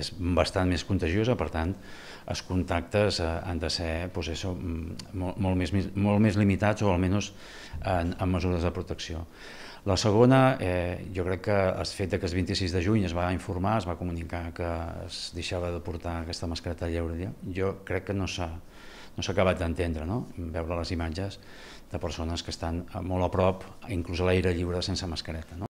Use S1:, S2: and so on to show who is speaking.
S1: és bastant més contagiosa, per tant, els contactes han de ser molt més limitats o almenys en mesures de protecció. La segona, jo crec que el fet que el 26 de juny es va informar, es va comunicar que es deixava de portar aquesta mascareta al lleure, jo crec que no s'ha acabat d'entendre, no? Veure les imatges de persones que estan molt a prop, inclús a l'aire lliure, sense mascareta, no?